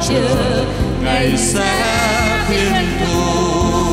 chờ ngày sẽ thiên thu.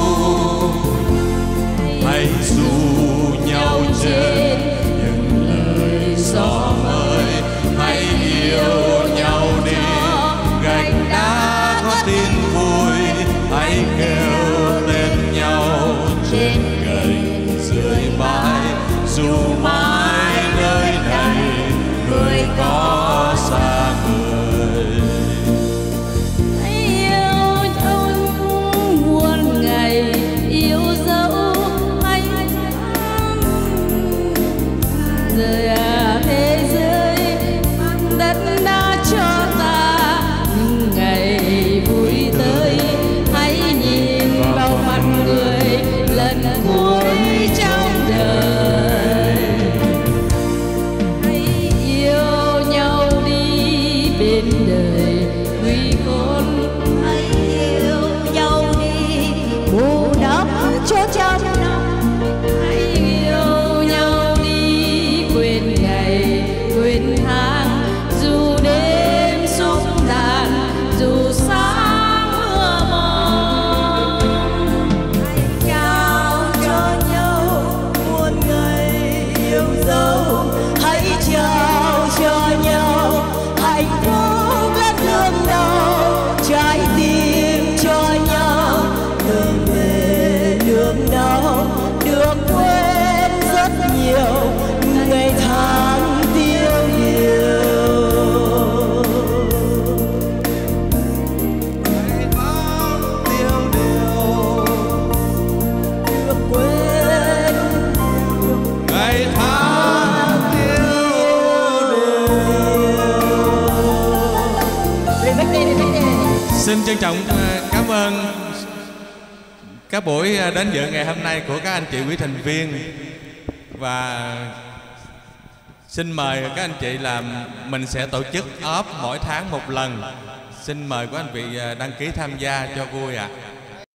Hãy ru nhau trên những lời gió mới, hãy yêu nhau đi gạch đá có tin vui. Hãy kêu tên nhau trên gành dưới bãi, dù mãi nơi này người có xa người. Hãy yêu nhau muôn ngày, yêu dấu hãy rời thế giới đất đã cho ta những ngày vui tới. Hãy nhìn vào mặt người lần cuối trong đời. Hãy yêu nhau đi bên đời huy khôn. Hãy yêu nhau đi bù đắp cho trăm năm. Hãy yêu nhau đi quên ngày quên tháng, dù đêm súng đạn dù sáng mưa mòn. Hãy trao cho nhau muôn ngày yêu dấu, hãy trao cho nhau hạnh phúcและthương đau. Trái tim cho nhau đường về đường đau, được quên rất nhiều ngày tháng tiêu điều. Ngày tháng tiêu điều được quên, Ngày tháng tiêu Xin trân trọng cảm ơn các buổi đến dự ngày hôm nay của các anh chị quý thành viên. Và xin mời các anh chị là mình sẽ tổ chức off mỗi tháng một lần. Xin mời các anh chị đăng ký tham gia cho vui ạ.